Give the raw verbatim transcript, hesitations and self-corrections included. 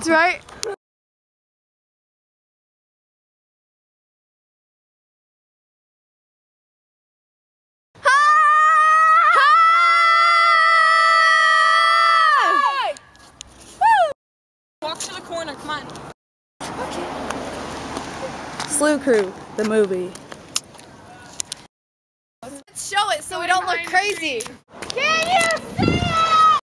That's right. Walk to the corner, come on. Okay. TheSlewcrew, the movie. Let's show it so we don't look crazy.